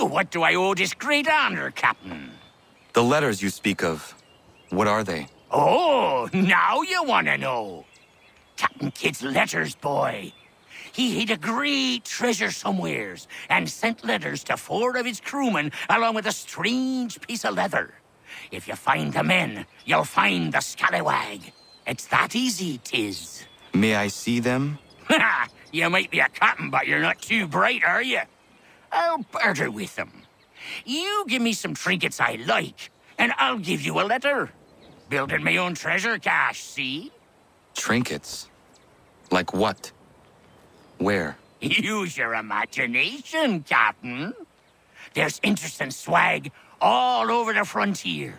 What do I owe this great honor, Captain? The letters you speak of, what are they? Oh, now you want to know. Captain Kidd's letters, boy. He hid a great treasure somewheres and sent letters to 4 of his crewmen along with a strange piece of leather. If you find the men, you'll find the scallywag. It's that easy, 'tis. May I see them? Ha! You might be a captain, but you're not too bright, are you? I'll barter with them. You give me some trinkets I like, and I'll give you a letter. Building my own treasure cache, see? Trinkets? Like what? Where? Use your imagination, Captain. There's interesting swag all over the frontier.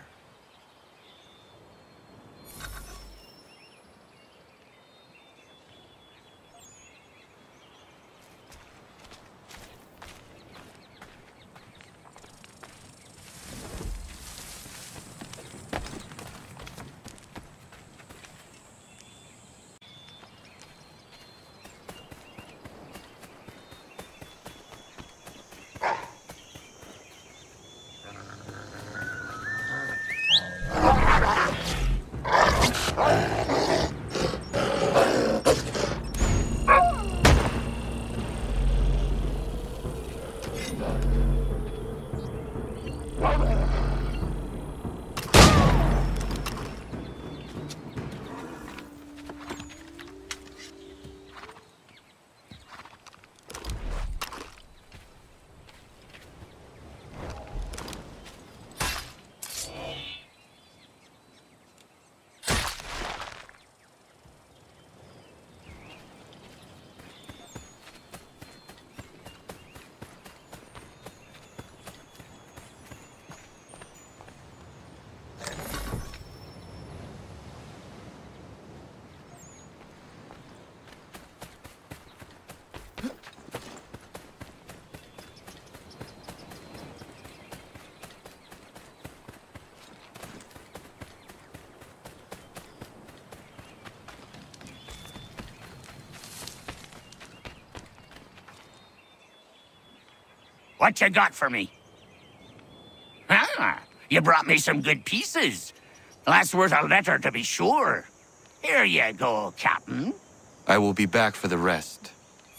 What you got for me? Ah, you brought me some good pieces. That's worth a letter to be sure. Here you go, Captain. I will be back for the rest.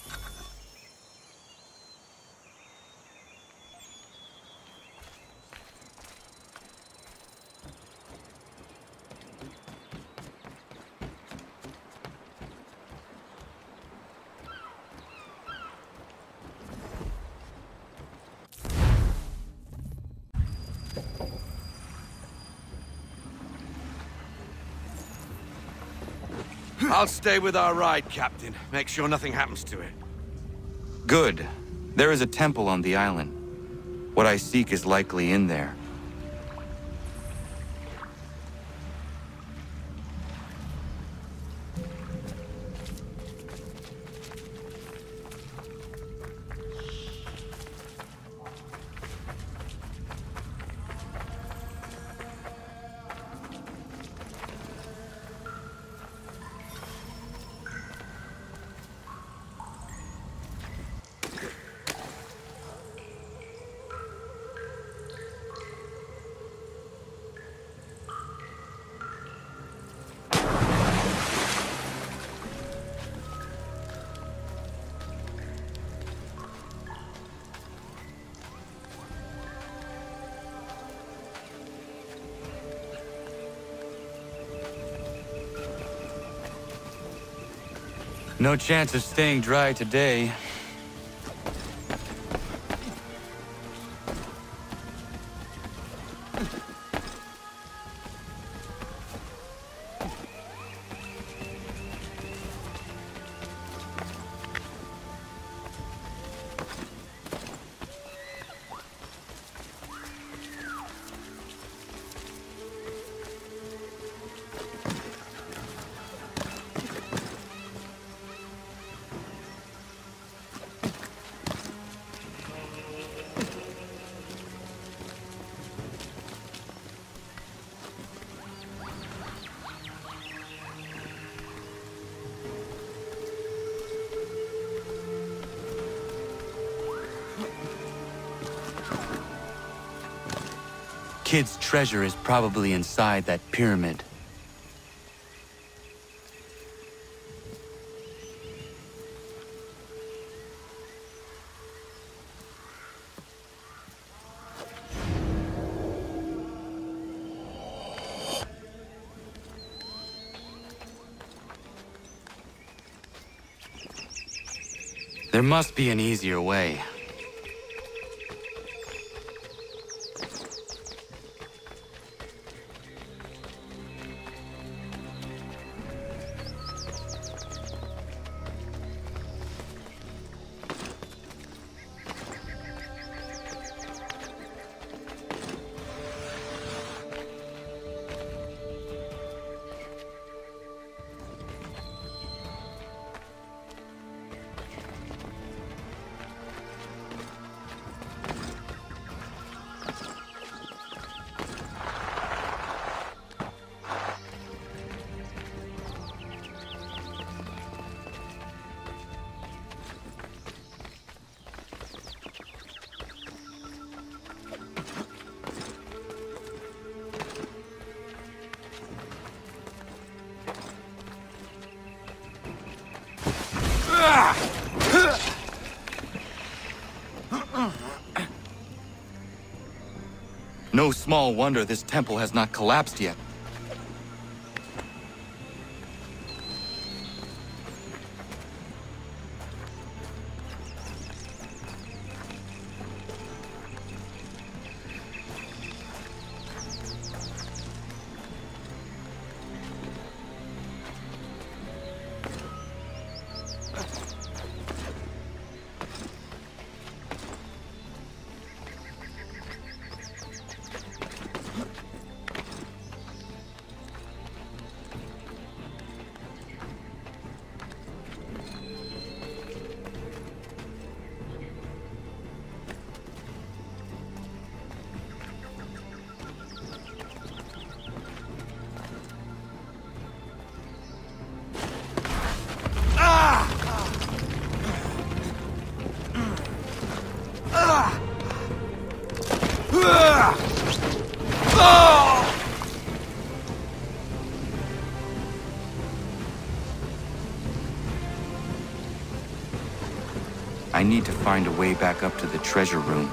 I'll stay with our ride, Captain. Make sure nothing happens to it. Good. There is a temple on the island. What I seek is likely in there. No chance of staying dry today. kid's treasure is probably inside that pyramid. There must be an easier way. No small wonder this temple has not collapsed yet. I need to find a way back up to the treasure room.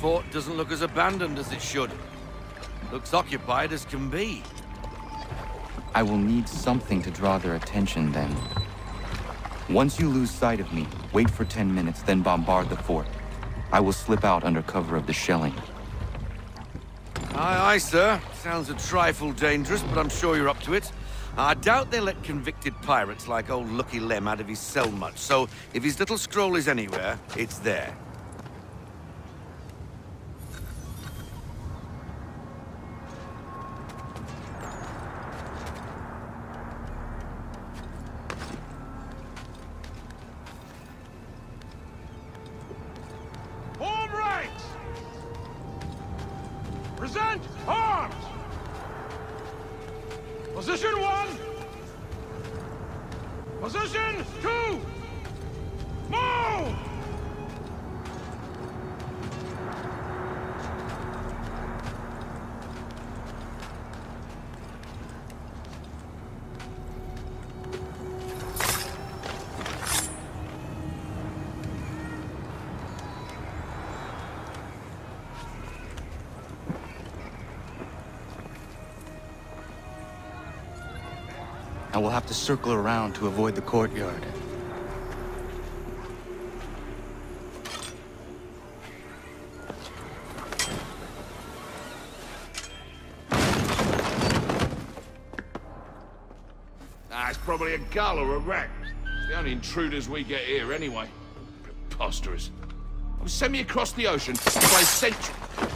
fort doesn't look as abandoned as it should. Looks occupied as can be. I will need something to draw their attention then. Once you lose sight of me, wait for 10 minutes, then bombard the fort. I will slip out under cover of the shelling. Aye, aye, sir. Sounds a trifle dangerous, but I'm sure you're up to it. I doubt they let convicted pirates like old Lucky Lem out of his cell much, so if his little scroll is anywhere, it's there. Form ranks! Present arms! Position 1! Position 2! Move! I will have to circle around to avoid the courtyard. It's probably a gull or a rat. It's the only intruders we get here anyway. Preposterous. Send me across the ocean to play sentry.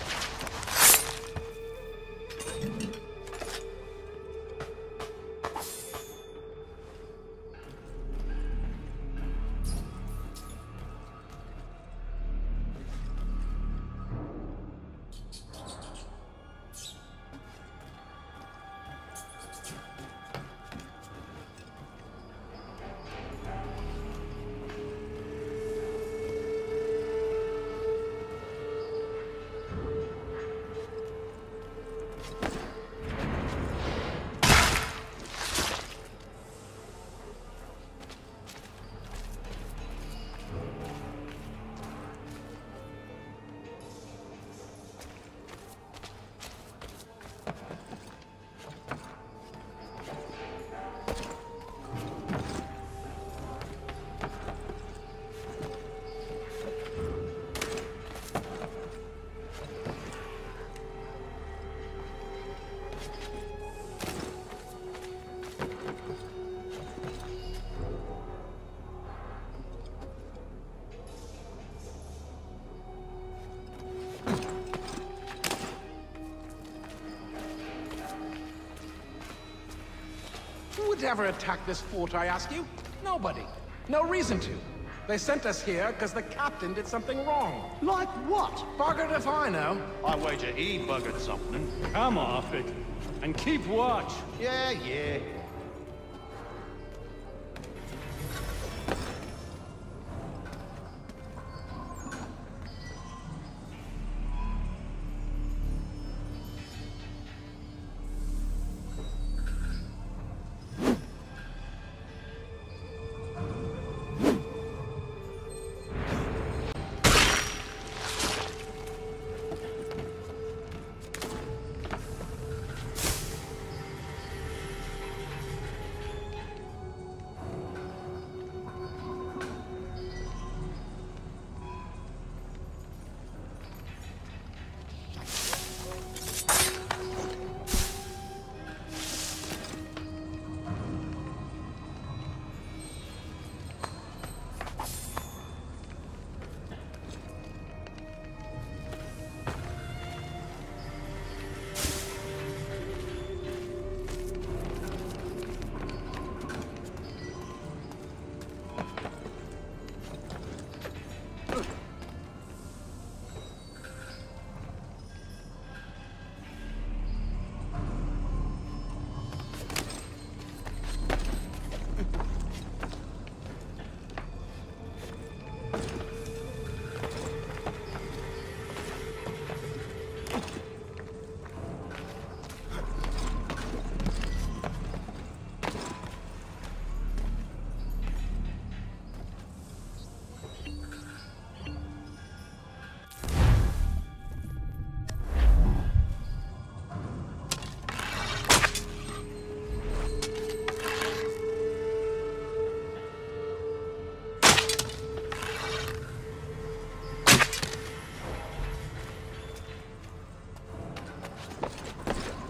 Who would ever attack this fort, I ask you? Nobody. No reason to. They sent us here because the captain did something wrong. Like what? Buggered if I know. I wager he buggered something. Come off it. And keep watch. Yeah, yeah.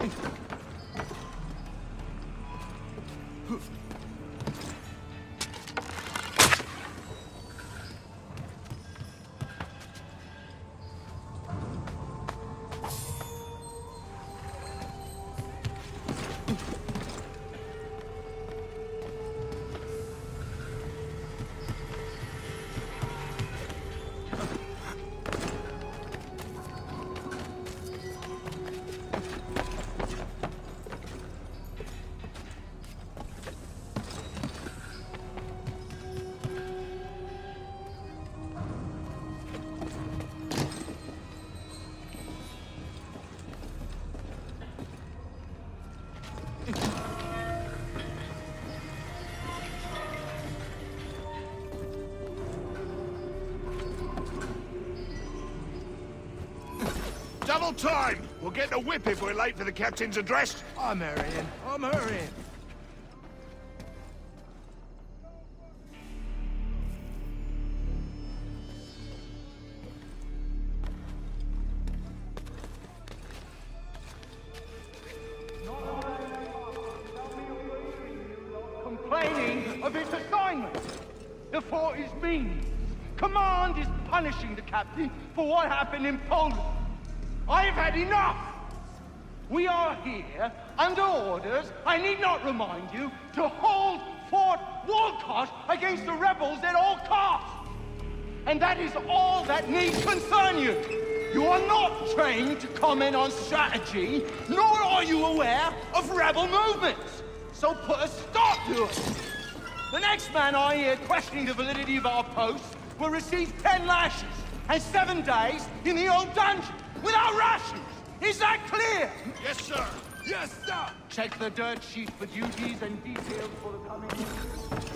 Double time! We'll get the whip if we're late for the captain's address. I'm hurrying. I'm hurrying. Complaining of its assignment. The fort is mean. Command is punishing the captain for what happened in Poland. I've had enough! We are here, under orders, I need not remind you, to hold Fort Walcott against the rebels at all costs! And that is all that need concern you! You are not trained to comment on strategy, nor are you aware of rebel movements! So put a stop to it! The next man I hear questioning the validity of our posts will receive 10 lashes and 7 days in the old dungeon! Without rations! Is that clear? Yes, sir. Yes, sir! Check the dirt sheet for duties and details for the coming week.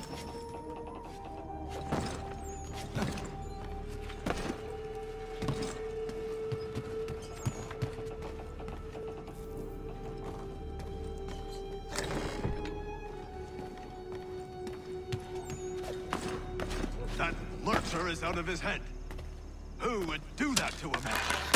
That lurcher is out of his head. Who would do that to a man?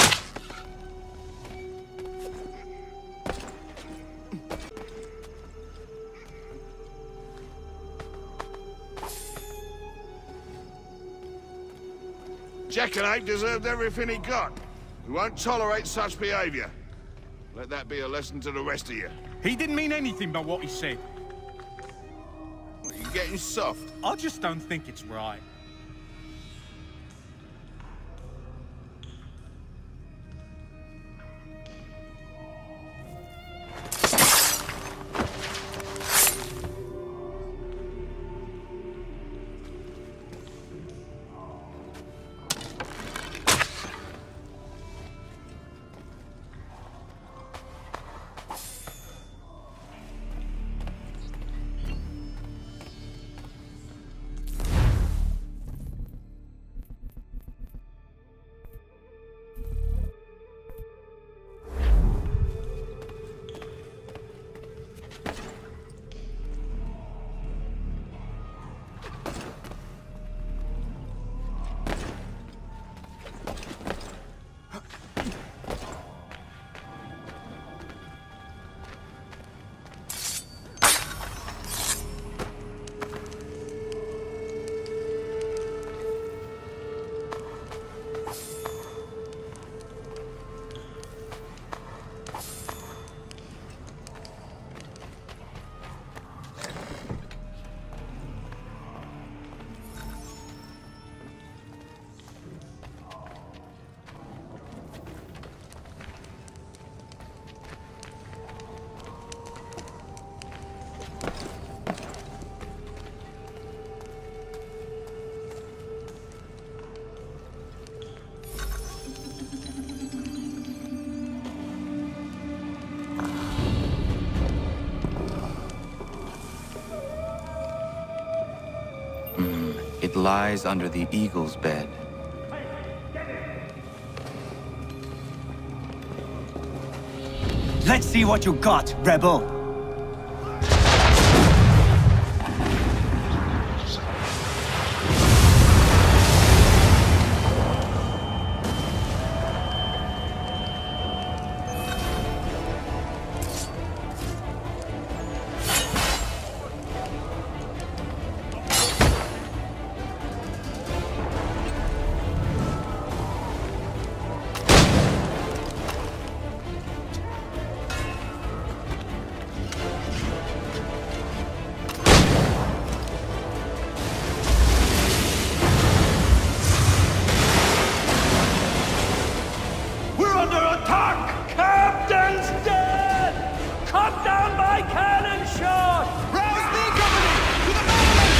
Jackanapes deserved everything he got. We won't tolerate such behavior. Let that be a lesson to the rest of you. He didn't mean anything by what he said. What, you getting soft? I just don't think it's right. It lies under the eagle's bed. Let's see what you got, rebel! my cannon shot! Rouse the company! To the battle!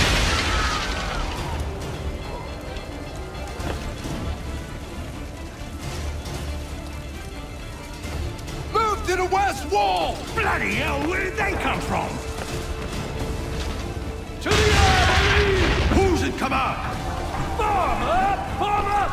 Move to the west wall! Bloody hell, where did they come from? To the army! Who's in command? Form up! Form up!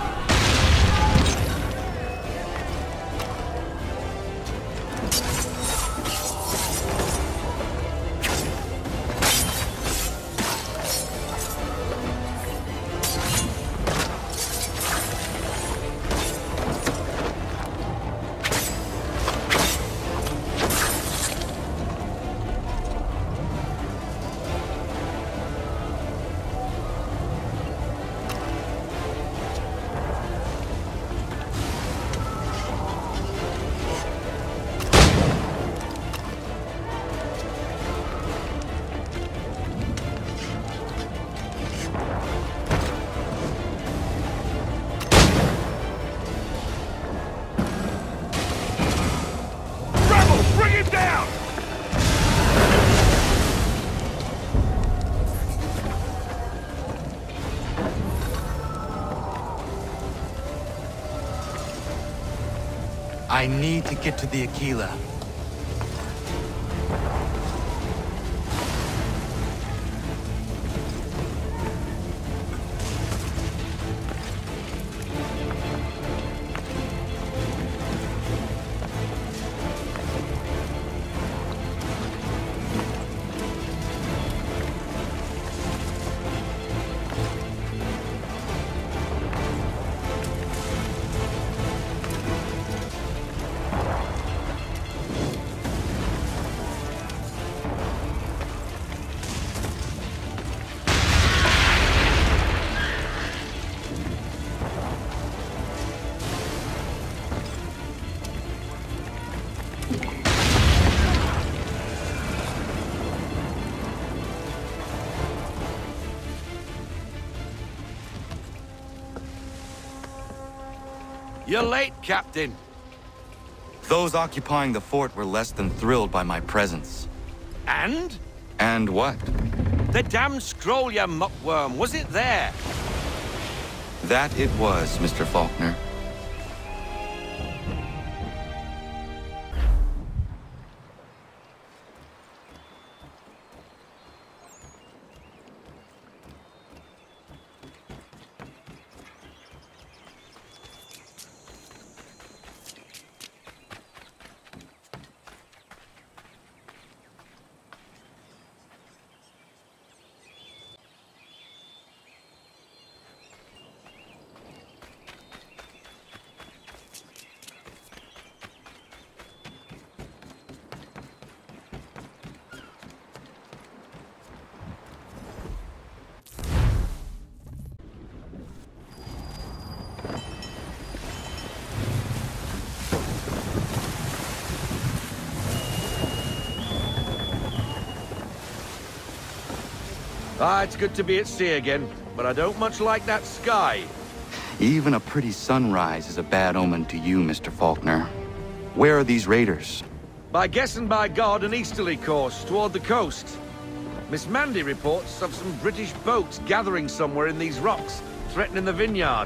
I need to get to the Aquila. You're late, Captain. Those occupying the fort were less than thrilled by my presence. And? And what? The damn scroll, you muckworm. Was it there? That it was, Mr. Faulkner. Ah, it's good to be at sea again, but I don't much like that sky. Even a pretty sunrise is a bad omen to you, Mr. Faulkner. Where are these raiders? By guess and by God, an easterly course toward the coast. Miss Mandy reports of some British boats gathering somewhere in these rocks, threatening the vineyard.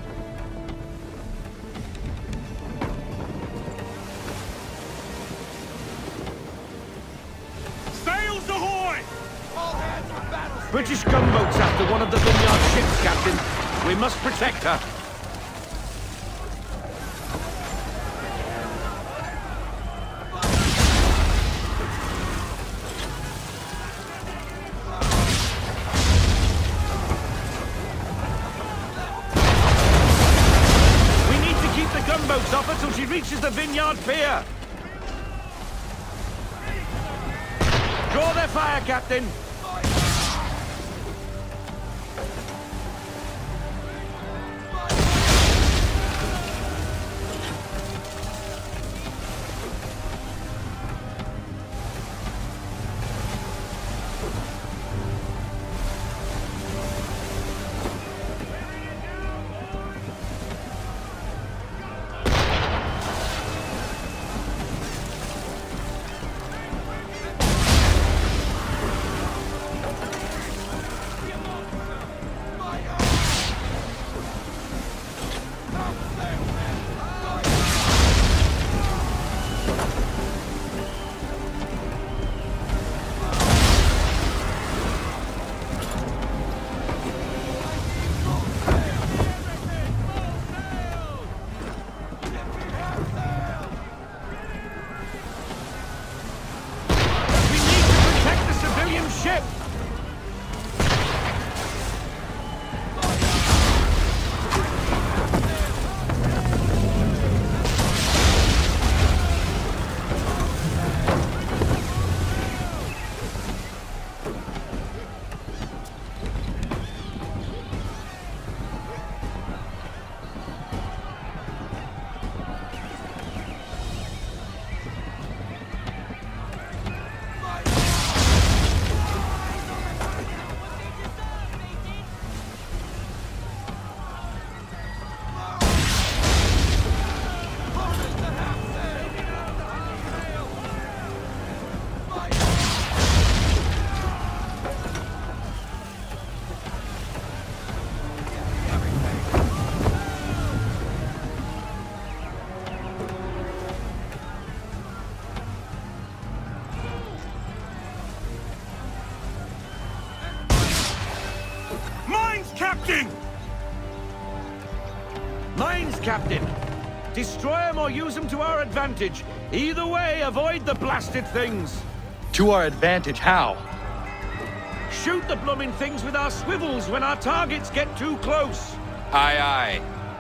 Sails ahoy! British gunboats after one of the vineyard ships, Captain. We must protect her. We need to keep the gunboats off her till she reaches the vineyard pier. Draw their fire, Captain. ship! Captain! Mines, Captain! Destroy them or use them to our advantage. Either way, avoid the blasted things. To our advantage, how? Shoot the blooming things with our swivels when our targets get too close. Aye, aye.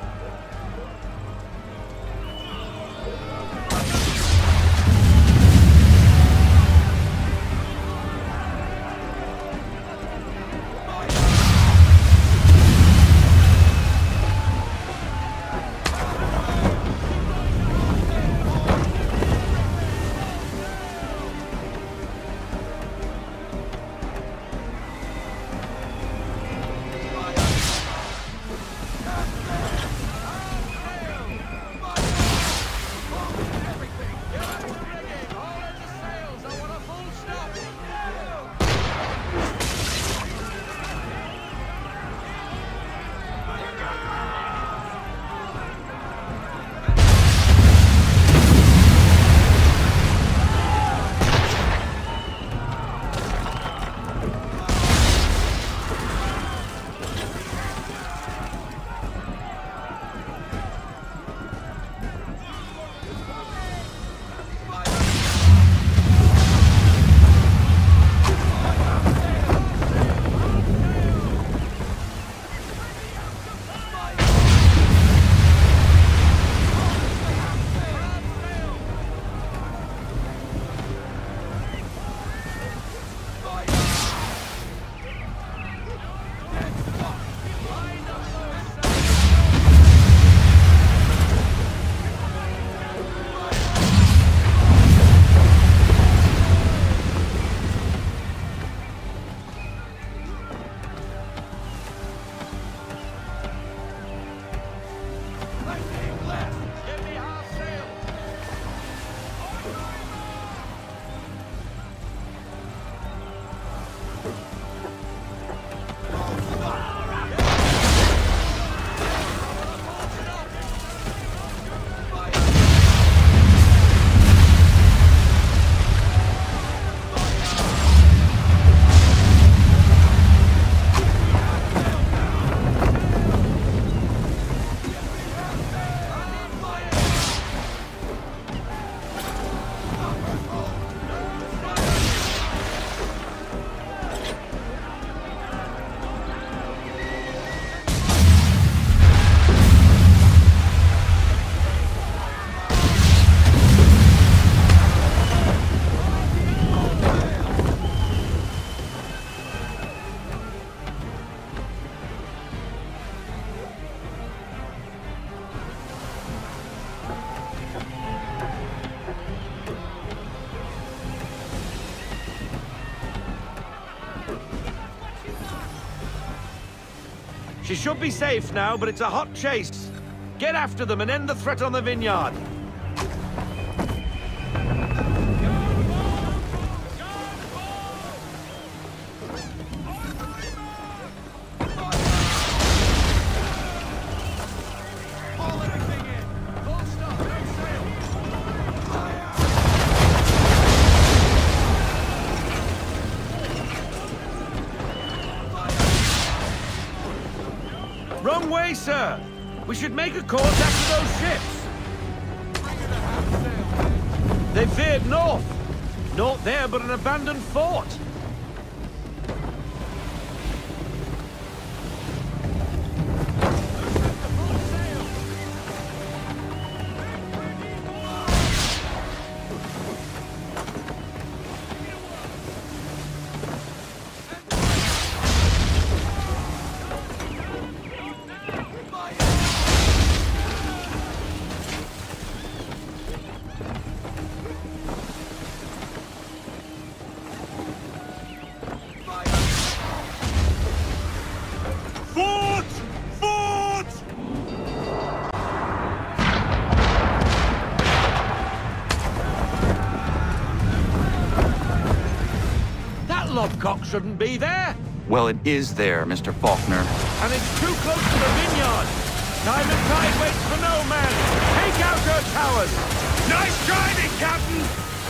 She should be safe now, but it's a hot chase. Get after them and end the threat on the vineyard. Wrong way, sir! We should make a course after those ships! They veered north! Naught there but an abandoned fort! lobcock shouldn't be there. Well, it is there, Mr. Faulkner. And it's too close to the vineyard. Time and tide waits for no man. Take out her towers. Nice driving, Captain!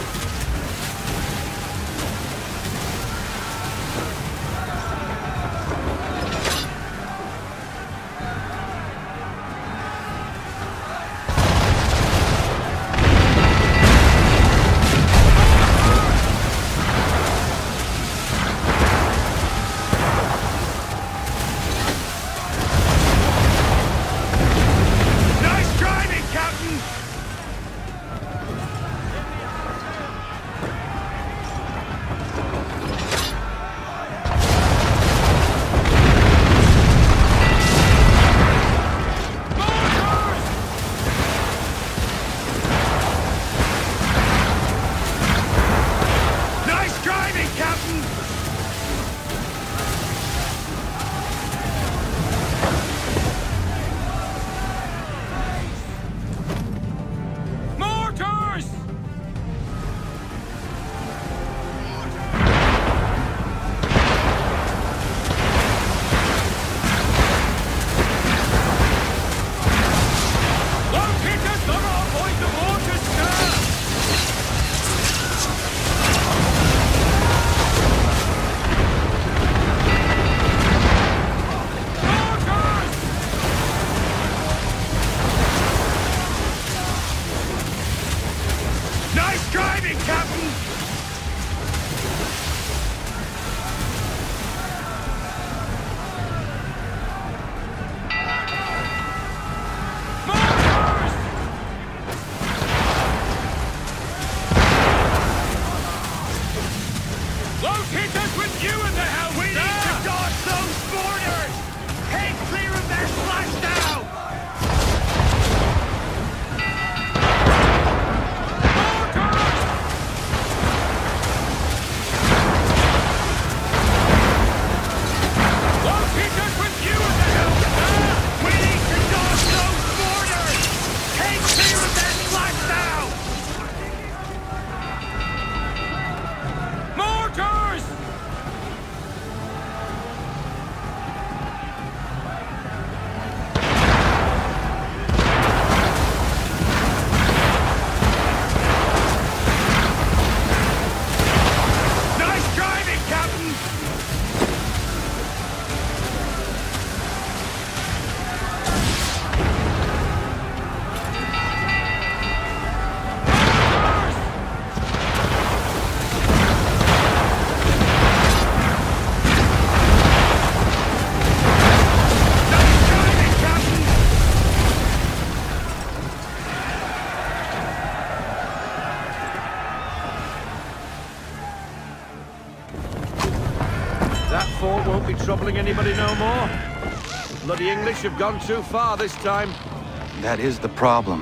Won't be troubling anybody no more. Bloody English have gone too far this time. That is the problem.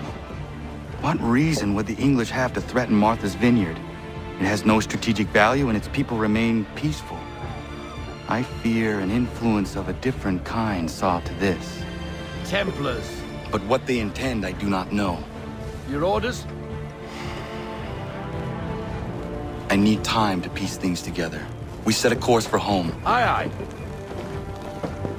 What reason would the English have to threaten Martha's Vineyard? It has no strategic value and its people remain peaceful. I fear an influence of a different kind saw to this. Templars. But what they intend, I do not know. Your orders? I need time to piece things together. We set a course for home. Aye, aye.